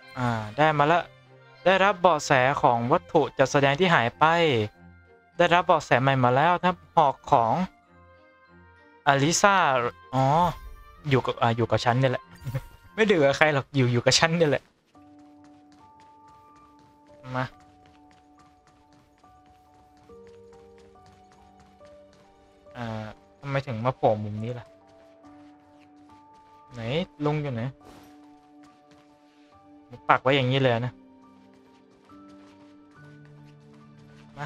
ได้มาแล้วได้รับเบาะแสของวัตถุจัดแสดงที่หายไปได้รับเบาะแสใหม่มาแล้วถ้าหอกของอลิซาอ๋ออยู่กับฉันนี่แหละ ไม่ดื้อกับใครหรอกอยู่กับฉันนี่แหละมาทำไมถึงมาโผล่มุมนี้ล่ะไหนลุงอยู่ไหนปักไว้อย่างนี้เลยนะมา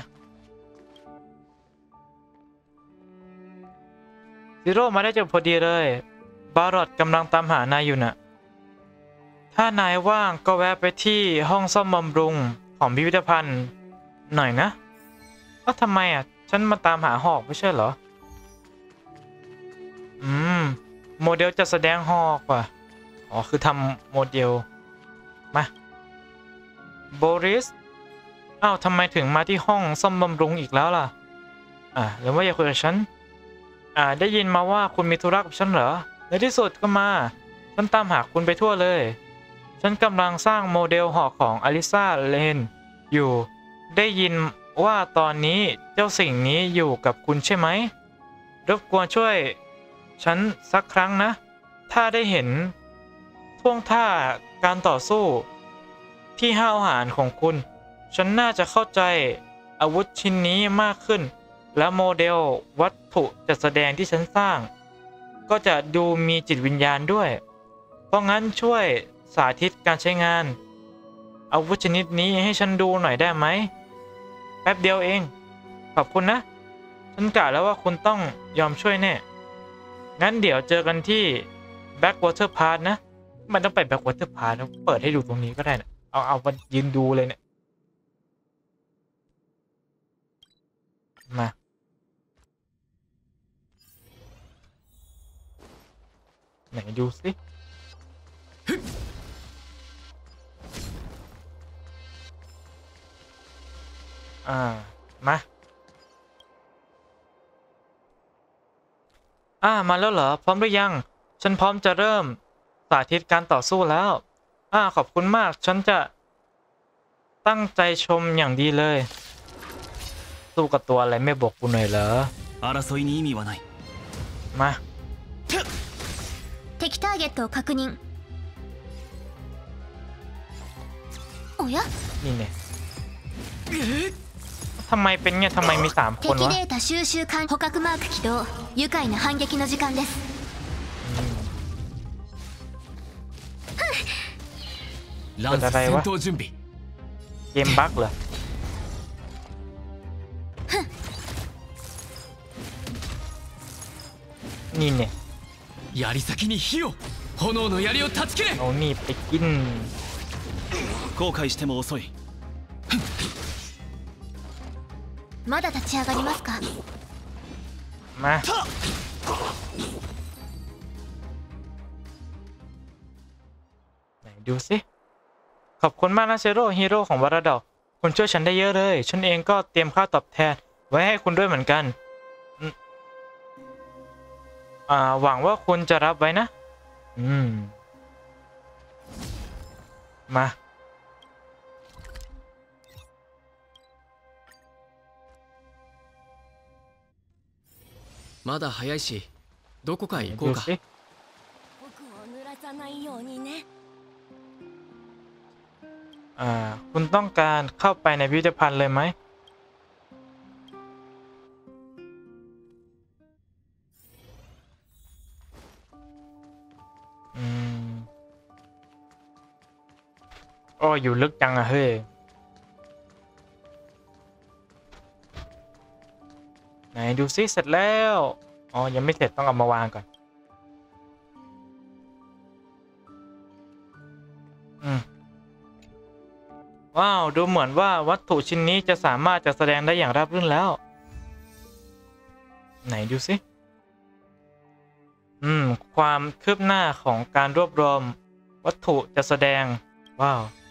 ซีโร่มาได้เจอพอดีเลยบารอดกำลังตามหานายอยู่น่ะถ้านายว่างก็แวะไปที่ห้องซ่อมบำรุงของพิพิธภัณฑ์หน่อยนะทำไมฉันมาตามหาหอกไม่ใช่เหรอโมเดลจะแสดงหอกว่ะคือทำโมเดลมาโบริสทำไมถึงมาที่ห้องซ่อมบำรุงอีกแล้วล่ะหรือว่าอยากคุยกับฉันได้ยินมาว่าคุณมีธุระกับฉันเหรอในที่สุดก็มาฉันตามหาคุณไปทั่วเลยฉันกำลังสร้างโมเดลหอกของอลิซาเลนอยู่ได้ยินว่าตอนนี้เจ้าสิ่งนี้อยู่กับคุณใช่ไหมรบกวนช่วยฉันสักครั้งนะถ้าได้เห็นท่วงท่าการต่อสู้ที่ห้าวหาญของคุณฉันน่าจะเข้าใจอาวุธชิ้นนี้มากขึ้นและโมเดลวัตถุจัดแสดงที่ฉันสร้างก็จะดูมีจิตวิญญาณด้วยเพราะงั้นช่วยสาธิตการใช้งานอาวุธชนิดนี้ให้ฉันดูหน่อยได้ไหมแป๊บเดียวเองขอบคุณนะฉันกะแล้วว่าคุณต้องยอมช่วยแน่งั้นเดี๋ยวเจอกันที่ Backwater Park นะมันต้องไป Backwater Park นะเปิดให้ดูตรงนี้ก็ได้นะเอามายืนดูเลยเนี่ยมาไหนดูสิมามาแล้วเหรอพร้อมหรือยังฉันพร้อมจะเริ่มสาธิตการต่อสู้แล้วขอบคุณมากฉันจะตั้งใจชมอย่างดีเลยสู้กับตัวอะไรไม่บอกกูหน่อยเหรอมา敵ターゲットを確認おやนี่เนี่ยทำไมเป็นเนี่ยทำไมมี3 คนวะ敵データ収集管捕獲マーク起動愉快な反撃の時間ですランス戦闘準備เกมบั๊กเหรอนี่เนี่ย槍先に火を炎の槍を断ち切れเอานี่ไปกิน後悔しても遅いまだ立ち上がりますかมาไหนดูสิขอบคุณมากนะเซโร่ฮีโร่ของวาราดอกคุณช่วยฉันได้เยอะเลยฉันเองก็เตรียมค่าตอบแทนไว้ให้คุณด้วยเหมือนกันหวังว่าคุณจะรับไว้นะมาまだ早いしどこかへ行こうかคุณต้องการเข้าไปในพิพิธภัณฑ์เลยไหมอยู่ลึกจังเฮ้ยไหนดูซิเสร็จแล้วยังไม่เสร็จต้องเอามาวางก่อนว้าวดูเหมือนว่าวัตถุชิ้นนี้จะสามารถจัดแสดงได้อย่างราบรื่นแล้วไหนดูซิความคืบหน้าของการรวบรวมวัตถุจัดแสดงว้าว